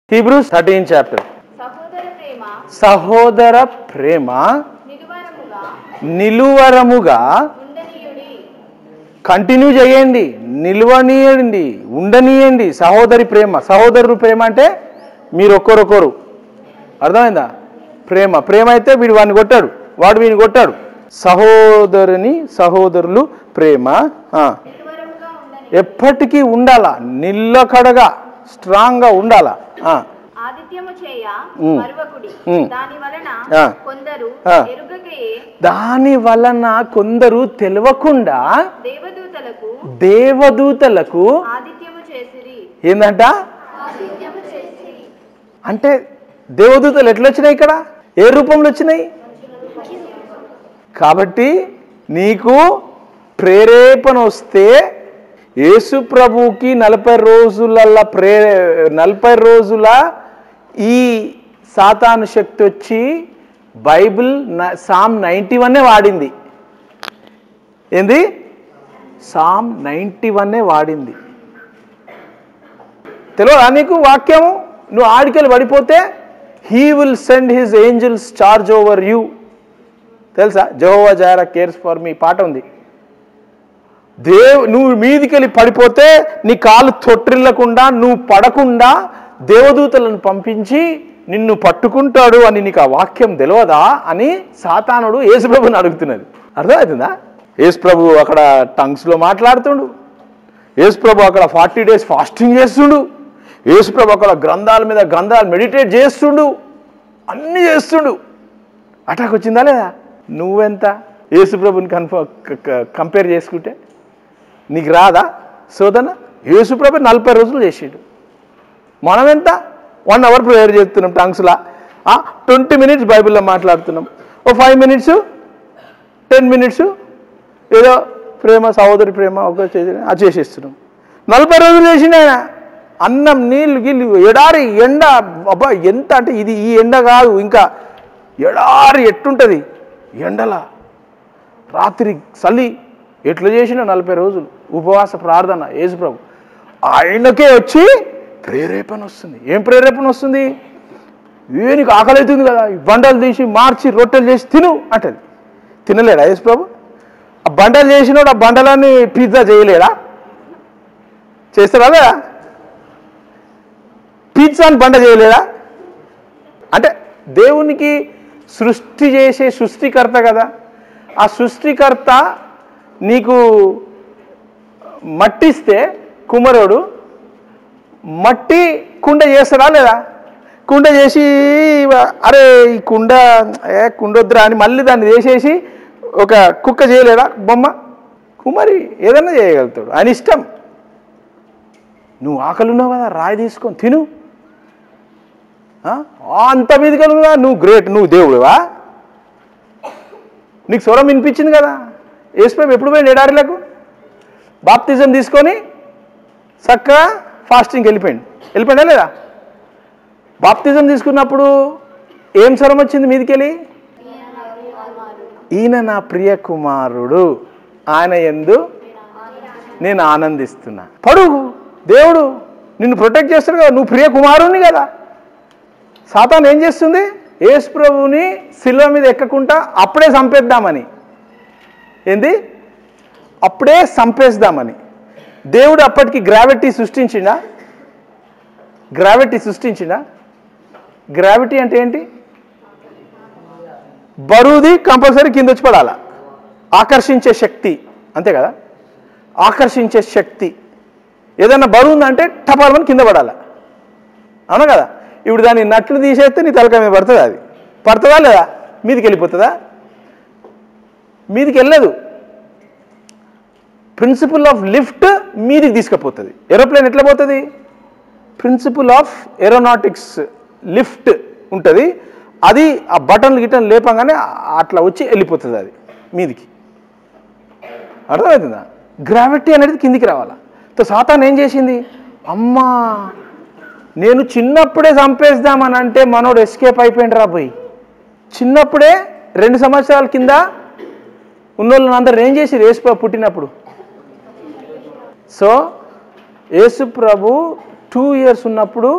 Hebrews 13 chapter. సహోదర ప్రేమ నిలువరముగా continue చేయండి, నిలువనీయండి, ఉండనీయండి. సహోదరి ప్రేమ, సహోదరుడు ప్రేమ అంటే మీరు ఒక్కరొకరు, అర్థమైందా? ప్రేమ ప్రేమ అయితే వీడు వాడిని కొట్టాడు, వాడు వీడిని కొట్టాడు. సహోదరుని సహోదరులు ప్రేమ ఎప్పటికీ ఉండాలా, నిల్లకడగా స్ట్రాంగ్గా ఉండాలా. దాని వలన కొందరు తెలియకుండా దేవదూతలకు ఏందంట అంటే దేవదూతలు ఎట్లా వచ్చినాయి? ఇక్కడ ఏ రూపంలో వచ్చినాయి? కాబట్టి నీకు ప్రేరేపణ వస్తే యేసు ప్రభువుకి 40 రోజుల ఈ సాతాను శక్తి వచ్చి బైబిల్ సామ్ 91 వాడింది. ఏంది? సామ్ 91 వాడింది. తెలియదా నీకు వాక్యము? నువ్వు ఆడికెళ్ళి పడిపోతే he will send his angels charge over you. తెలుసా? Jehovah Jireh cares for me పాట ఉంది. నువ్వు మీదికెళ్ళి పడిపోతే నీ కాలు తొట్టిల్లకుండా నువ్వు పడకుండా దేవదూతలను పంపించి నిన్ను పట్టుకుంటాడు అని నీకు ఆ వాక్యం తెలియదా అని సాతానుడు యేసుప్రభుని అడుగుతున్నది. అర్థమవుతుందా? యేసుప్రభు అక్కడ టంగ్స్లో మాట్లాడుతుండు, యేసుప్రభు అక్కడ 40 days ఫాస్టింగ్ చేస్తుండు, యేసుప్రభు అక్కడ గ్రంథాల మీద గ్రంథాలు మెడిటేట్ చేస్తుండు, అన్నీ చేస్తుండు. అటాక్ వచ్చిందా లేదా? నువ్వెంత యేసుప్రభుని కంపేర్ చేసుకుంటే నీకు రాదా శోధన? యేసుప్రభు 40 రోజులు చేసాడు, మనం ఎంత 1 hour ప్రేయర్ చేస్తున్నాం టంగ్స్లా, 20 minutes బైబిల్లో మాట్లాడుతున్నాం, 5 minutes 10 minutes ఏదో ప్రేమ సహోదరి ప్రేమ ఒక అది చేసేస్తున్నాం. 40 రోజులు చేసిండు ఆయన. అన్నం నీళ్ళు గిల్లు ఎడారి ఎండ, అబ్బా ఎంత అంటే ఇది ఈ ఎండ కాదు, ఇంకా ఎడారి ఎట్టుంటుంది ఎండలా, రాత్రి చలి ఎట్లా చేసిన 40 రోజులు ఉపవాస ప్రార్థన. యేసుప్రభు ఆయనకే వచ్చి ప్రేరేపణ వస్తుంది. ఏం ప్రేరేపణ వస్తుంది? నీకు ఆకలి అవుతుంది కదా, బండలు తీసి మార్చి రొట్టెలు చేసి తిను అంటది. తినలేడా యేసుప్రభు? ఆ బండలు చేసినోడు ఆ బండలన్నీ పిజ్జా చేయలేడా? చేస్తాడా లేదా? పిజ్జాని బండ చేయలేడా? అంటే దేవునికి సృష్టి చేసే సృష్టికర్త కదా. ఆ సృష్టికర్త నీకు మట్టిస్తే కుమ్మరోడు మట్టి కుండ చేస్తాడా లేదా? కుండ చేసి అరే ఈ కుండ వద్దురా అని మళ్ళీ దాన్ని వేసేసి ఒక కుక్క చేయలేదా బొమ్మ? కుమ్మరి ఏదన్నా చేయగలుగుతాడు, ఆయన ఇష్టం. నువ్వు ఆకలి ఉన్నావు కదా, రాయి తీసుకొని తిను. అంత మీదకి కదా, నువ్వు గ్రేట్, నువ్వు దేవుడువా? నీకు స్వరం వినిపించింది కదా. యేసుప్రభు ఎప్పుడు పోయింది ఎడారిలకు? బాప్తిజం తీసుకొని చక్కగా ఫాస్టింగ్కి వెళ్ళిపోయిందా లేదా? బాప్తిజం తీసుకున్నప్పుడు ఏం స్వరం వచ్చింది మీదికెళ్ళి? ఈయన నా ప్రియ కుమారుడు, ఆయన యందు నేను ఆనందిస్తున్నా. పడుగు, దేవుడు నిన్ను ప్రొటెక్ట్ చేస్తాడు కదా, నువ్వు ప్రియ కుమారుని కదా. సాతాను ఏం చేస్తుంది? యేసుప్రభుని శిలువ మీద ఎక్కకుండా అప్పుడే చంపేద్దామని. ఏంది? అప్పుడే చంపేద్దామని. దేవుడు అప్పటికి గ్రావిటీ సృష్టించిండా? గ్రావిటీ అంటే ఏంటి? బరువుది కంపల్సరీ కింద వచ్చి పడాలా, ఆకర్షించే శక్తి, అంతే కదా. ఆకర్షించే శక్తి ఏదన్నా బరువు ఉందంటే టపాలని కింద పడాలా, అవునా కదా. ఇప్పుడు దాన్ని నట్లు తీసేస్తే నీ తలకాయ మీద పడుతుంది. అది పడుతుందా లేదా? మీదికి వెళ్ళిపోతుందా? మీదికి వెళ్ళదు. ప్రిన్సిపల్ ఆఫ్ లిఫ్ట్ మీదికి తీసుకుపోతుంది. ఏరోప్లేన్ ఎట్లా పోతుంది? ప్రిన్సిపల్ ఆఫ్ ఏరోనాటిక్స్ లిఫ్ట్ ఉంటుంది. అది ఆ బటన్లు గిటన్ లేపంగానే అట్లా వచ్చి వెళ్ళిపోతుంది అది మీదికి. అర్థమవుతుందా? గ్రావిటీ అనేది కిందికి రావాలా. సాతాను ఏం చేసింది? అమ్మా నేను చిన్నప్పుడే చంపేద్దామని అంటే మనోడు ఎస్కేప్ అయిపోయింది రా పోయి. చిన్నప్పుడే 2 సంవత్సరాల కింద ఉన్నోళ్ళని అందరూ ఏం చేసి యేసుప్రభు పుట్టినప్పుడు. సో యేసుప్రభు 2 years ఉన్నప్పుడు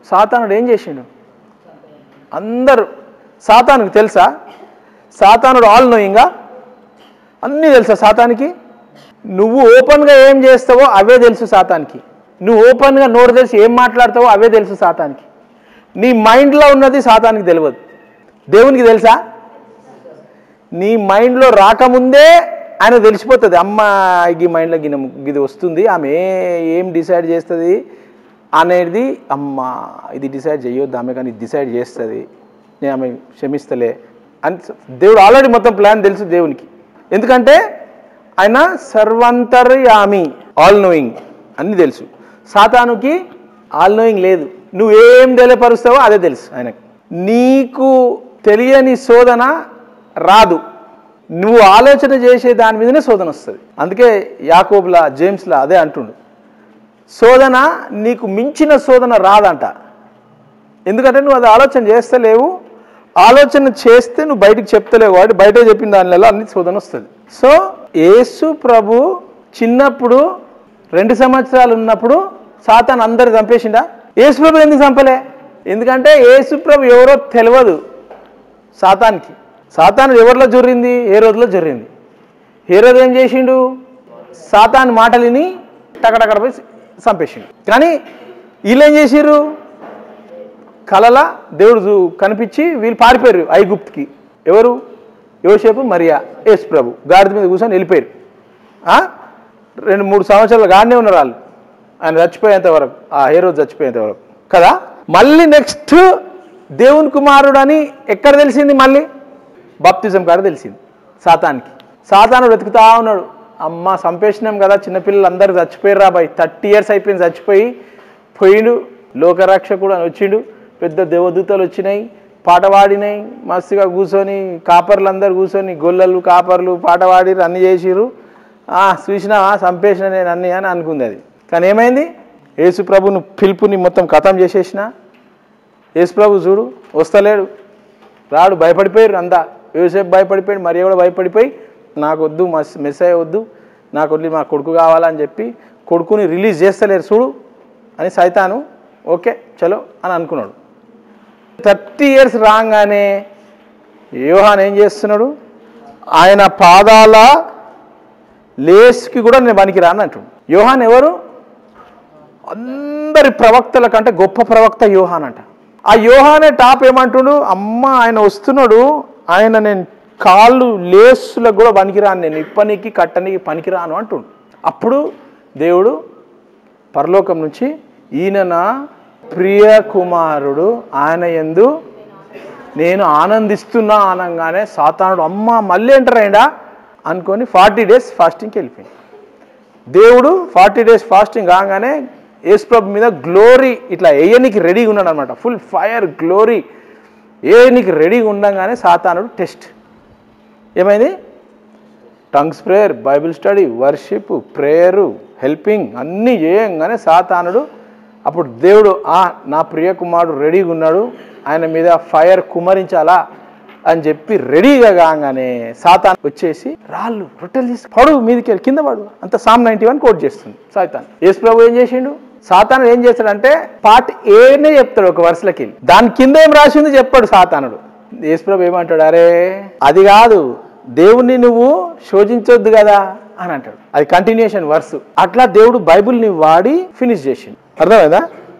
సాతానుడు ఏం చేసిండు? అందరూ సాతానుకు తెలుసా? సాతానుడు ఆల్ నోయింగా, అన్నీ తెలుసా సాతానికి? నువ్వు ఓపెన్గా ఏం చేస్తావో అవే తెలుసు సాతానికి. నువ్వు ఓపెన్గా నోరు తెలిసి ఏం మాట్లాడతావో అవే తెలుసు సాతానికి. నీ మైండ్లో ఉన్నది సాతానికి తెలియదు. దేవునికి తెలుసా? నీ మైండ్లో రాకముందే ఆయన తెలిసిపోతుంది. అమ్మ ఈ మైండ్లో ఇది వస్తుంది, ఆమె ఏం డిసైడ్ చేస్తుంది అనేది, అమ్మ ఇది డిసైడ్ చేయొద్దు ఆమె, కానీ డిసైడ్ చేస్తుంది, నేను ఆమె క్షమిస్తలే అని దేవుడు ఆల్రెడీ మొత్తం ప్లాన్ తెలుసు దేవునికి. ఎందుకంటే ఆయన సర్వంతర్యామి, ఆల్ నోయింగ్, అన్నీ తెలుసు. సాతానుకి ఆల్ నోయింగ్ లేదు. నువ్వేం తెలియపరుస్తావో అదే తెలుసు ఆయనకు. నీకు తెలియని శోధన రాదు, నువ్వు ఆలోచన చేసే దాని మీదనే శోధన వస్తుంది. అందుకే యాకోబులా జేమ్స్లా అదే అంటుండు, శోధన నీకు మించిన శోధన రాదంట. ఎందుకంటే నువ్వు అది ఆలోచన చేస్తలేవు, ఆలోచన చేస్తే నువ్వు బయటికి చెప్తలేవు, వాటి బయట చెప్పిన దానిలో అన్ని శోధన వస్తుంది. సో యేసు ప్రభు చిన్నప్పుడు 2 సంవత్సరాలు ఉన్నప్పుడు సాతాను అందరు చంపేసిండా? యేసు ప్రభు ఎందుకు చంపలే? ఎందుకంటే యేసు ప్రభు ఎవరో తెలియదు సాతానికి. సాతాను ఎవరిలో జొర్రింది? ఏ రోజులో జొర్రింది. ఏ రోజు ఏం చేసిండు? సాతాను మాటలిని టకటకడ పోయి చంపేసిండు. కానీ వీళ్ళు ఏం చేసిర్రు? కలలా దేవుడు కనిపించి వీళ్ళు పారిపోయారు ఐగుప్తుకి. ఎవరు? యోసేపు, మరియా, యేసు ప్రభు గాడిద మీద కూర్చొని వెళ్ళిపోయారు. 2-3 సంవత్సరాలు గాడినే ఉన్నారు వాళ్ళు, ఆయన చచ్చిపోయేంత వరకు, ఏ రోజు చచ్చిపోయేంత వరకు కదా. మళ్ళీ నెక్స్ట్ దేవుని కుమారుడు అని ఎక్కడ తెలిసింది? మళ్ళీ బాప్తిజం కాడ తెలిసింది సాతానికి. సాతానుడు వెతుకుతా ఉన్నాడు, అమ్మ చంపేసినాం కదా, చిన్నపిల్లలు అందరూ చచ్చిపోయారు రాబాయ్, 30 years అయిపోయింది, చచ్చిపోయి పోయిండు. లోకరక్షకుడు అని వచ్చిండు, పెద్ద దేవదూతలు వచ్చినాయి, పాట పాడినాయి, మస్తుగా కూర్చొని కాపర్లు అందరు కూర్చొని, గొల్లలు కాపర్లు పాట పాడిరు, అన్నీ చేసిర్రు. చూసినావా చంపేసిన నేను అన్నీ అని అనుకుంది అది. కానీ ఏమైంది? యేసు ప్రభును పిలుపుని మొత్తం ఖతం చేసేసిన. యేసు ప్రభు చూడు వస్తలేడు, రాడు, భయపడిపోయారు అంతా. యోసేపు భయపడిపోయాడు, మరియ కూడా భయపడిపోయి, నాకు వద్దు, మెస్సయ్య వద్దు, నాకు వద్దు, మా కొడుకు కావాలని చెప్పి కొడుకుని రిలీజ్ చేస్తలేరు చూడు అని సైతాను ఓకే చలో అని అనుకున్నాడు. 30 years రాగానే యోహాన్ ఏం చేస్తున్నాడు? ఆయన పాదాల లేస్కి కూడా నేను పనికిరాను అంటాడు. యోహాన్ ఎవరు? అందరి ప్రవక్తల కంటే గొప్ప ప్రవక్త యోహాన్ అంట. ఆ యోహానే టాప్ ఏమంటుడు? అమ్మ ఆయన వస్తున్నాడు, ఆయన నేను కాళ్ళు లేసులకు కూడా పనికిరాను, నేను ఇప్పనికి కట్టనికి పనికిరాను అంటుండు. అప్పుడు దేవుడు పరలోకం నుంచి ఈయన నా ప్రియ కుమారుడు, ఆయన యందు నేను ఆనందిస్తున్నా అనగానే సాతానుడు అమ్మ మళ్ళీ ఎంటర్ అయ్యిందా అనుకొని 40 days ఫాస్టింగ్కి వెళ్ళిపోయింది. దేవుడు 40 days ఫాస్టింగ్ కాగానే యేసు ప్రభు మీద గ్లోరీ ఇట్లా వేయనికి రెడీగా ఉన్నాడు అనమాట. ఫుల్ ఫైర్ గ్లోరీ వేయనికి రెడీగా ఉండగానే సాతానుడు టెస్ట్. ఏమైంది? Tongues prayer, Bible study, worship, prayer, helping అన్నీ చేయంగానే సాతానుడు, అప్పుడు దేవుడు నా ప్రియ కుమారుడు రెడీగా ఉన్నాడు, ఆయన మీద ఫైర్ కుమరించాలా అని చెప్పి రెడీగా కాగానే సాతాను వచ్చేసి రాళ్ళు రొట్టెలు తీసి పడు మీదకి వెళ్ళి కింద పడు అంత సామ్ 91 కోట్ చేస్తుంది సాతాను. యేసు ప్రభు ఏం చేసిండు? సాతాను ఏం చేస్తాడంటే పార్ట్ ఏనే చెప్తాడు ఒక వరుసలకి వెళ్ళి, దాని కింద ఏం రాసింది చెప్పాడు సాతానుడు. యేసు ప్రభు ఏమంటాడు? అరే అది కాదు, దేవుణ్ణి నువ్వు శోధించొద్దు కదా అని అంటాడు. అది కంటిన్యూషన్ వర్స్. అట్లా దేవుడు బైబిల్ని వాడి ఫినిష్ చేసిండు. అర్థమైందా?